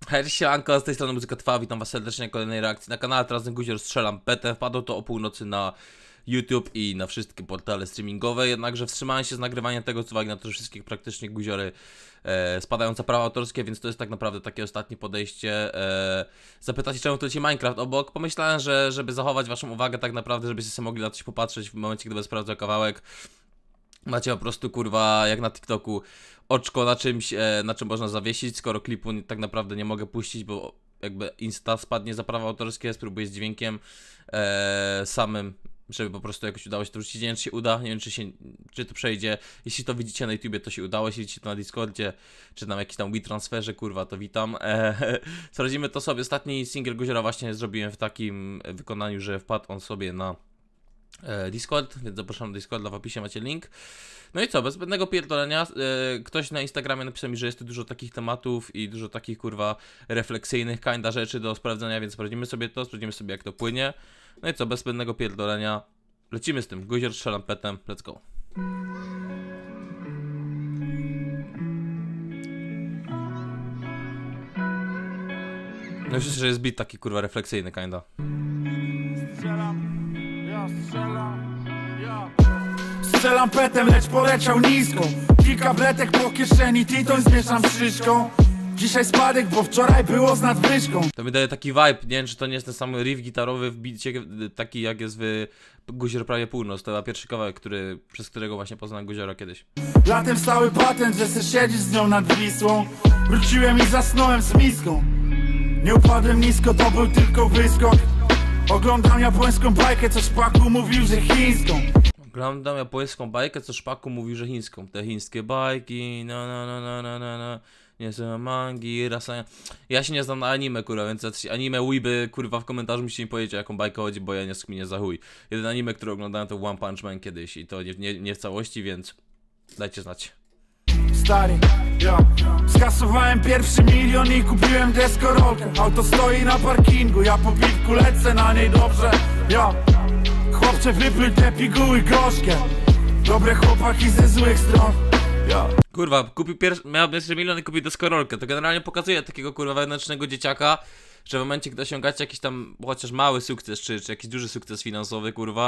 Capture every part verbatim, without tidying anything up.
Hej, siemanko, z tej strony Muzyka Trwa, witam was serdecznie na kolejnej reakcji na kanale. Teraz ten guzior strzelam petę, wpadło to o północy na YouTube i na wszystkie portale streamingowe, jednakże wstrzymałem się z nagrywaniem tego z uwagi na to, że wszystkich praktycznie guziory e, spadają za prawa autorskie, więc to jest tak naprawdę takie ostatnie podejście. E, zapytacie, czemu to leci Minecraft obok? Pomyślałem, że żeby zachować waszą uwagę tak naprawdę, żebyście sobie mogli na coś popatrzeć w momencie, gdy będę sprawdzał kawałek. Macie po prostu, kurwa, jak na TikToku, oczko na czymś, e, na czym można zawiesić, skoro klipu nie, tak naprawdę nie mogę puścić, bo jakby Insta spadnie za prawa autorskie, spróbuję z dźwiękiem e, samym, żeby po prostu jakoś udało się to wrzucić. Nie wiem, czy się uda, nie wiem, czy, się, czy to przejdzie. Jeśli to widzicie na YouTubie, to się udało, jeśli widzicie to na Discordzie, czy na jakimś tam WeTransferze, kurwa, to witam. E, sprawdzimy to sobie. Ostatni single Guziora właśnie zrobiłem w takim wykonaniu, że wpadł on sobie na Discord, więc zapraszam do Discorda, w opisie macie link. No i co, bez zbędnego pierdolenia, yy, ktoś na Instagramie napisał mi, że jest tu dużo takich tematów i dużo takich, kurwa, refleksyjnych kinda rzeczy do sprawdzenia, więc sprawdzimy sobie to, sprawdzimy sobie, jak to płynie. No i co, bez zbędnego pierdolenia, lecimy z tym. Guzior strzelam petem, let's go. No myślę, że jest beat taki, kurwa, refleksyjny kinda. Strzelam, ja strzelam, ja strzelam petem, lecz poleciał nisko. Kilka wletek po kieszeni, tytoń zmieszam z szyszką. Dzisiaj spadek, bo wczoraj było z nadwyżką. To mi daje taki vibe, nie wiem, czy to nie jest ten sam riff gitarowy w bicie, taki jak jest w Guzior prawie północ. To był pierwszy kawałek, który, przez którego właśnie poznałem Guziora kiedyś. Latem stały patent, że se siedzisz z nią nad Wisłą. Wróciłem i zasnąłem z miską. Nie upadłem nisko, to był tylko wyskok. Oglądam japońską bajkę, co szpaku mówił, że chińską. Oglądam japońską bajkę, co szpaku mówił, że chińską. Te chińskie bajki, no no no no no no no. Nie są mangi, rasa. Ja się nie znam na anime, kurwa, więc jacyś anime weeby, kurwa, w komentarzu musicie mi powiedzieć, o jaką bajkę chodzi, bo ja nie skminię za chuj. Jeden anime, który oglądałem, to One Punch Man kiedyś i to nie, nie, nie w całości, więc dajcie znać. Stary, ja skasowałem pierwszy milion i kupiłem deskorolkę. Auto stoi na parkingu, ja po piwku lecę na niej dobrze. Ja, chłopcze, wypluj te piguły gorzkie. Dobre chłopaki ze złych stron. Ja. Kurwa, kupił pierwszy, miał pierwszy milion i kupił deskorolkę. To generalnie pokazuje takiego, kurwa, wewnętrznego dzieciaka, że w momencie, gdy osiągacie jakiś tam chociaż mały sukces, czy, czy jakiś duży sukces finansowy, kurwa,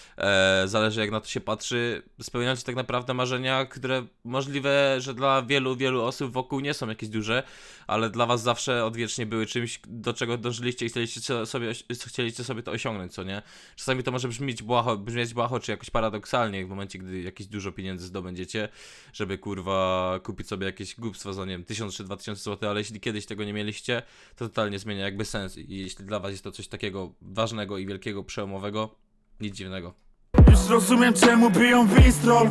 e, zależy jak na to się patrzy, spełniacie tak naprawdę marzenia, które możliwe, że dla wielu, wielu osób wokół nie są jakieś duże, ale dla was zawsze odwiecznie były czymś, do czego dążyliście i chcieliście sobie, chcieliście sobie to osiągnąć, co nie? Czasami to może brzmieć błaho, brzmieć błaho, czy jakoś paradoksalnie w momencie, gdy jakieś dużo pieniędzy zdobędziecie, żeby, kurwa, kupić sobie jakieś głupstwo za, nie wiem, tysiąc czy dwa tysiące złotych, ale jeśli kiedyś tego nie mieliście, to totalnie zmienia jakby sens i jeśli dla was jest to coś takiego ważnego i wielkiego, przełomowego, nic dziwnego. Już rozumiem, czemu biją Winstrol.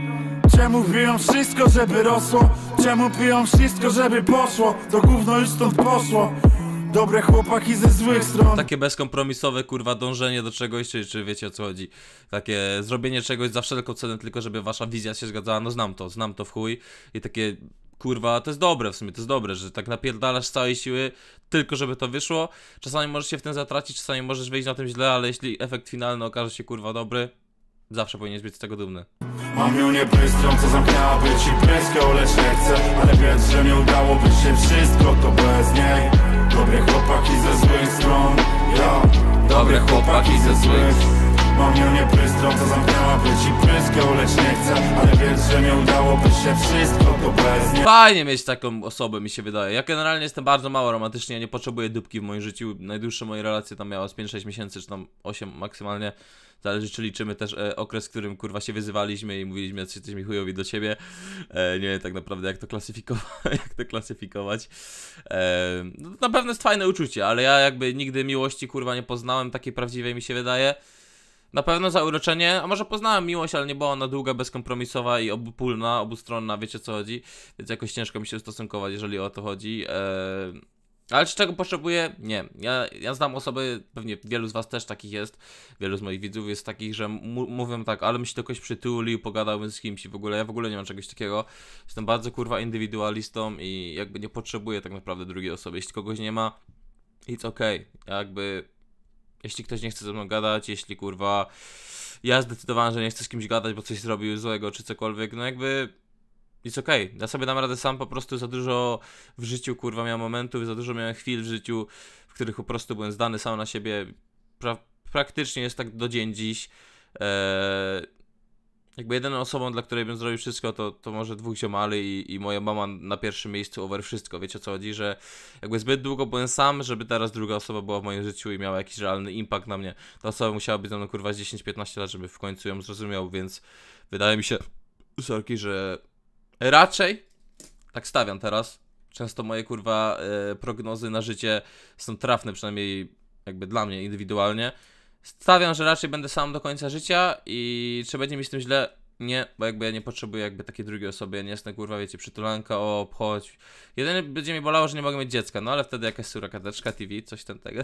Czemu biją wszystko, żeby rosło. Czemu biją wszystko, żeby poszło. To gówno już stąd poszło. Dobre chłopaki ze złych stron. Takie bezkompromisowe, kurwa, dążenie do czegoś, czy, czy wiecie o co chodzi. Takie zrobienie czegoś za wszelką cenę, tylko żeby wasza wizja się zgadzała. No znam to, znam to w chuj. I takie, kurwa, to jest dobre w sumie, to jest dobre, że tak napierdalasz z całej siły, tylko żeby to wyszło. Czasami możesz się w tym zatracić, czasami możesz wyjść na tym źle, ale jeśli efekt finalny okaże się, kurwa, dobry, zawsze powinieneś być z tego dumny. Mam ją nie bystrą, co zamknęłaby ci pryskę, lecz nie chcę. Ale wiedz, że nie udałoby się wszystko, to bez niej. Dobre chłopaki ze złych stron. Ja, dobre chłopaki ze złych. Mam ją nie bystrą, co zamknęłaby ci pryskę, lecz nie chcę. Ale wiedz, że nie udałoby się wszystko, to bez niej. Fajnie mieć taką osobę, mi się wydaje. Ja generalnie jestem bardzo mało romantycznie, ja nie potrzebuję dupki w moim życiu. Najdłuższe moje relacje tam miała z pięć sześć miesięcy, czy tam osiem maksymalnie. Zależy, czy liczymy też e, okres, w którym, kurwa, się wyzywaliśmy i mówiliśmy, że jesteśmy chujowi do ciebie. E, nie wiem tak naprawdę, jak to klasyfikować. jak to klasyfikować. E, no, na pewno jest fajne uczucie, ale ja jakby nigdy miłości, kurwa, nie poznałem, takiej prawdziwej, mi się wydaje. Na pewno zauroczenie, a może poznałem miłość, ale nie była ona długa, bezkompromisowa i obopólna, obustronna, wiecie co chodzi. Więc jakoś ciężko mi się ustosunkować, jeżeli o to chodzi. Eee... Ale czy czego potrzebuję? Nie. Ja, ja znam osoby, pewnie wielu z was też takich jest, wielu z moich widzów jest takich, że mówią tak, ale mi się to kogoś przytulił, pogadałbym z kimś i w ogóle, ja w ogóle nie mam czegoś takiego. Jestem bardzo, kurwa, indywidualistą i jakby nie potrzebuję tak naprawdę drugiej osoby. Jeśli kogoś nie ma, it's okay. Ja jakby... Jeśli ktoś nie chce ze mną gadać, jeśli, kurwa, ja zdecydowałem, że nie chcę z kimś gadać, bo coś zrobił złego czy cokolwiek, no jakby Jest okej, okay. Ja sobie dam radę sam, po prostu za dużo w życiu, kurwa, miałem momentów, za dużo miałem chwil w życiu, w których po prostu byłem zdany sam na siebie. Pra praktycznie jest tak do dzień dziś. Eee, jakby jedyną osobą, dla której bym zrobił wszystko, to, to może dwóch ziomali i, i moja mama na pierwszym miejscu over wszystko. Wiecie o co chodzi, że jakby zbyt długo byłem sam, żeby teraz druga osoba była w moim życiu i miała jakiś realny impact na mnie. Ta osoba musiała być ze mną, kurwa, z dziesięć piętnaście lat, żeby w końcu ją zrozumiał, więc wydaje mi się, sorki, że raczej, tak stawiam teraz, często moje, kurwa, e, prognozy na życie są trafne, przynajmniej jakby dla mnie indywidualnie. Stawiam, że raczej będę sam do końca życia i czy będzie mi z tym źle? Nie, bo jakby ja nie potrzebuję jakby takiej drugiej osoby, ja nie jestem, kurwa, wiecie, przytulanka, o, obchodź. Jedynie będzie mi bolało, że nie mogę mieć dziecka, no ale wtedy jakaś surakateczka T V, coś ten tego.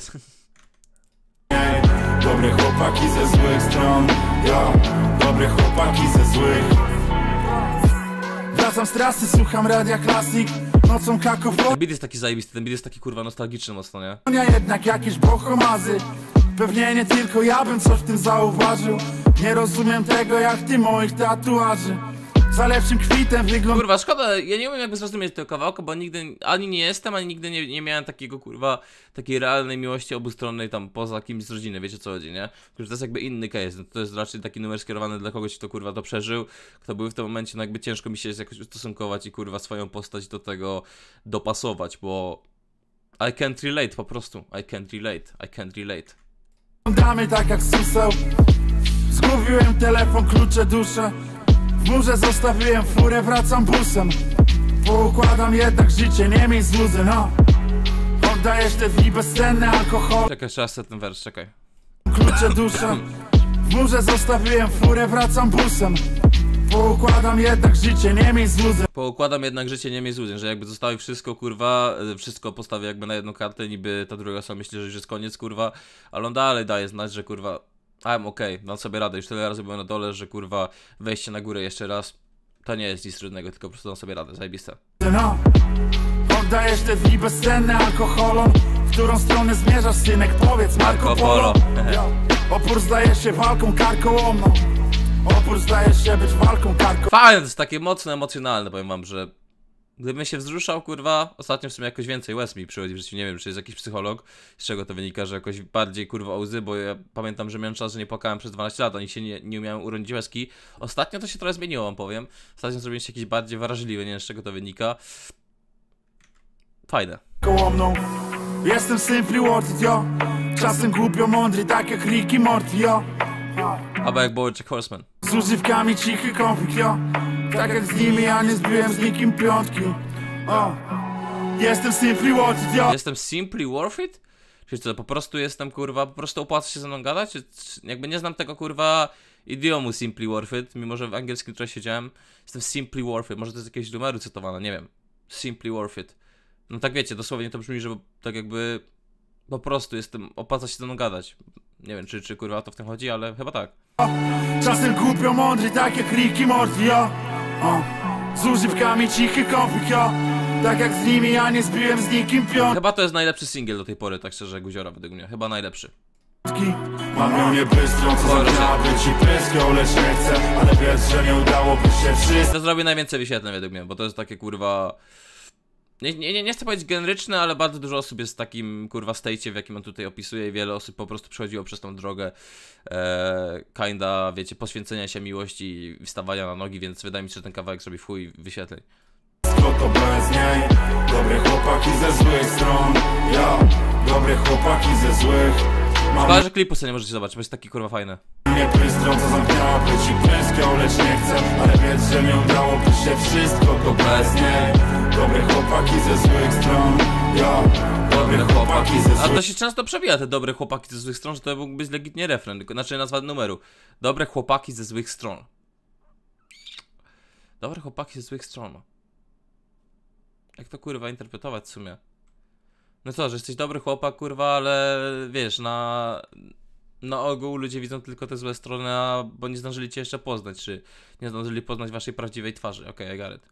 Dobre chłopaki ze złych stron, ja, dobre chłopaki ze złych. Wracam z trasy, słucham radia Classic, nocą kakofonia. Ten beat jest taki zajebisty, ten beat jest taki, kurwa, nostalgiczny mocno, nie? Jednak jakieś bohomazy. Pewnie nie tylko ja bym coś w tym zauważył. Nie rozumiem tego jak ty moich tatuaży. Za lepszym kwitem wygląda. Kurwa, szkoda, ja nie umiem jakby zrozumieć tego kawałka, bo nigdy, ani nie jestem, ani nigdy nie, nie miałem takiego, kurwa, takiej realnej miłości obustronnej tam poza kimś z rodziny, wiecie co chodzi, nie? To jest jakby inny case, to jest raczej taki numer skierowany dla kogoś, kto, kurwa, to przeżył, kto był w tym momencie, no jakby ciężko mi się jakoś ustosunkować i, kurwa, swoją postać do tego dopasować, bo I can't relate po prostu, I can't relate, I can't relate. Damy tak jak suseł. Zgubiłem telefon, klucze, duszę. W murze zostawiłem furę, wracam busem. Poukładam jednak życie, nie miej złuzy, no. Oddajesz te dni bezcenne alkohol. Czekaj, jeszcze raz ten wers, czekaj. Klucze, duszę. W murze zostawiłem furę, wracam busem. Poukładam jednak życie, nie miej złuzy. Poukładam jednak życie, nie miej złudzeń, że jakby zostawi wszystko, kurwa, wszystko postawię jakby na jedną kartę, niby ta druga osoba myśli, że już jest koniec, kurwa, ale on dalej daje znać, że, kurwa, I'm okej, okay, dam sobie radę, już tyle razy byłem na dole, że, kurwa, wejście na górę jeszcze raz, to nie jest nic trudnego, tylko po prostu dam sobie radę, zajebiste. No, oddajesz te dni bezcenne alkoholom. W którą stronę zmierzasz, synek, powiedz, Marco Polo. Opór zdaje się walką karkołomną. Opór zdaje się być walką karką. Fajne, to jest takie mocno emocjonalne, powiem wam, że gdybym się wzruszał, kurwa, ostatnio w sumie jakoś więcej łez mi przychodzi w życiu, nie wiem, czy jest jakiś psycholog, z czego to wynika, że jakoś bardziej, kurwa, łzy, bo ja pamiętam, że miałem czas, że nie płakałem przez dwanaście lat, oni się nie, nie umiałem uronić łezki. Ostatnio to się trochę zmieniło, wam powiem. Ostatnio zrobiłem się jakiś bardziej wrażliwy, nie wiem, z czego to wynika. Fajne. Kołomną. Jestem simply worth it, yo. Czasem głupio mądry, tak jak Ricky Morty, yo. Albo jak BoJack Horseman. Z używkami cichy konflikt, yo. Tak jak z nimi ja nie zbiłem z nikim piątki. O. Jestem simply worth it, yo. Jestem simply worth it? Czyli co, po prostu jestem, kurwa, po prostu opłaca się ze mną gadać? Czy, czy, jakby nie znam tego, kurwa, idiomu simply worth it, mimo że w angielskim trochę siedziałem. Jestem simply worth it, może to jest jakieś numery cytowane, nie wiem. Simply worth it. No tak wiecie, dosłownie to brzmi, że tak jakby po prostu jestem, opłaca się ze mną gadać. Nie wiem, czy, czy kurwa o to w tym chodzi, ale chyba tak. Czasem głupio mądry, tak jak Ricky Morty, yo. O. Z używkami cichy konflikt, yo. Tak jak z nimi ja nie zbiłem z nikim piątki. Chyba to jest najlepszy singiel do tej pory, tak szczerze, Guziora według mnie. Chyba najlepszy. Mam ją nie bystrą, co zamiałaby ci pyską, lecz nie chcę. Ale wiesz, że nie udałoby się wszystko. To zrobię najwięcej wyświetleń według mnie, bo to jest takie, kurwa... Nie, nie, nie chcę powiedzieć generyczne, ale bardzo dużo osób jest w takim, kurwa, stejcie, w jakim on tutaj opisuje i wiele osób po prostu przechodziło przez tą drogę e, kinda, wiecie, poświęcenia się miłości i wstawania na nogi, więc wydaje mi się, że ten kawałek sobie w chuj wyświetleń. To bez niej, dobre chłopaki ze złych stron, ja, dobre chłopaki ze złych. Szkoda, że klipu sobie nie możecie zobaczyć, bo jest taki, kurwa, fajny. Nie pystrą, co zamknęłaby ci pryską, lecz nie chcę. Ale wiedz, że nie udałoby się wszystko, to bez niej. Dobre chłopaki ze złych stron, ja, dobre chłopaki ze złych. A to się często przewija, te dobre chłopaki ze złych stron, że to mógłby być legitnie refren, znaczy nazwa numeru. Dobre chłopaki ze złych stron. Dobre chłopaki ze złych stron. Jak to, kurwa, interpretować w sumie? No co, że jesteś dobry chłopak, kurwa, ale wiesz, na... Na ogół ludzie widzą tylko te złe strony, a bo nie zdążyli cię jeszcze poznać, czy nie zdążyli poznać waszej prawdziwej twarzy. Okej, okay, I got it.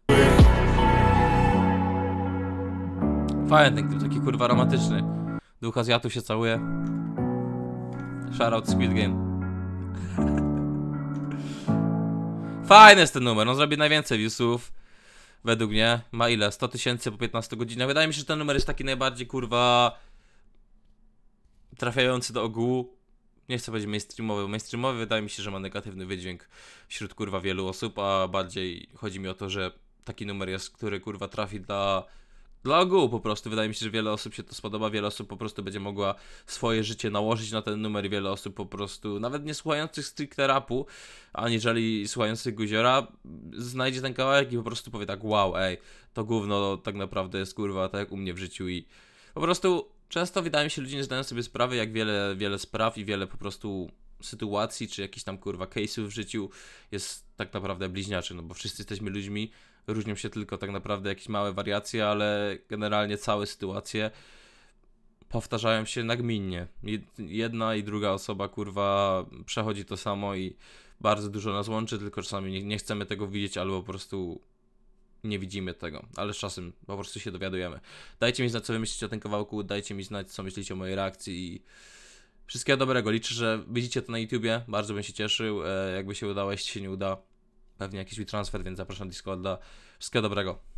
Fajny ten taki, kurwa, romantyczny. Duch Azjatów się całuje. Shoutout Squid Game. Fajny jest ten numer, on zrobi najwięcej viewsów. według mnie. Ma ile? sto tysięcy po piętnastu godzinach. Wydaje mi się, że ten numer jest taki najbardziej, kurwa, trafiający do ogółu. Nie chcę powiedzieć mainstreamowy. Mainstreamowy wydaje mi się, że ma negatywny wydźwięk wśród, kurwa, wielu osób, a bardziej chodzi mi o to, że taki numer jest, który, kurwa, trafi dla... Dla ogółu po prostu. Wydaje mi się, że wiele osób się to spodoba, wiele osób po prostu będzie mogła swoje życie nałożyć na ten numer i wiele osób po prostu, nawet nie słuchających stricte rapu, aniżeli słuchających Guziora, znajdzie ten kawałek i po prostu powie tak: wow, ej, to gówno tak naprawdę jest, kurwa, tak jak u mnie w życiu. I po prostu często wydaje mi się, ludzie nie zdają sobie sprawy, jak wiele, wiele spraw i wiele po prostu sytuacji, czy jakichś tam, kurwa, case'ów w życiu jest tak naprawdę bliźniaczy, no bo wszyscy jesteśmy ludźmi. Różnią się tylko tak naprawdę jakieś małe wariacje, ale generalnie całe sytuacje powtarzają się nagminnie. Jedna i druga osoba, kurwa, przechodzi to samo i bardzo dużo nas łączy, tylko czasami nie, nie chcemy tego widzieć, albo po prostu nie widzimy tego, ale z czasem po prostu się dowiadujemy. Dajcie mi znać, co wy myślicie o tym kawałku, dajcie mi znać, co myślicie o mojej reakcji i wszystkiego dobrego. Liczę, że widzicie to na YouTubie, bardzo bym się cieszył, e, jakby się udało, jeśli się nie uda, pewnie jakiś transfer, więc zapraszam Discorda. Wszystkiego dobrego.